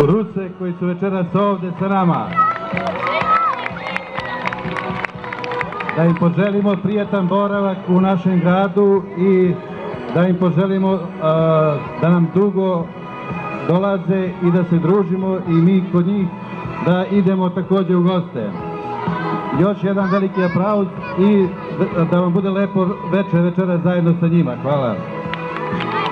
Ruse koji su večeras ovde sa nama. Da im poželimo prijatan boravak u našem gradu i da im poželimo da nam dugo dolaze i da se družimo i mi kod njih da idemo takođe u goste. Još jedan veliki aplauz i da vam bude lepo večeras zajedno sa njima. Hvala.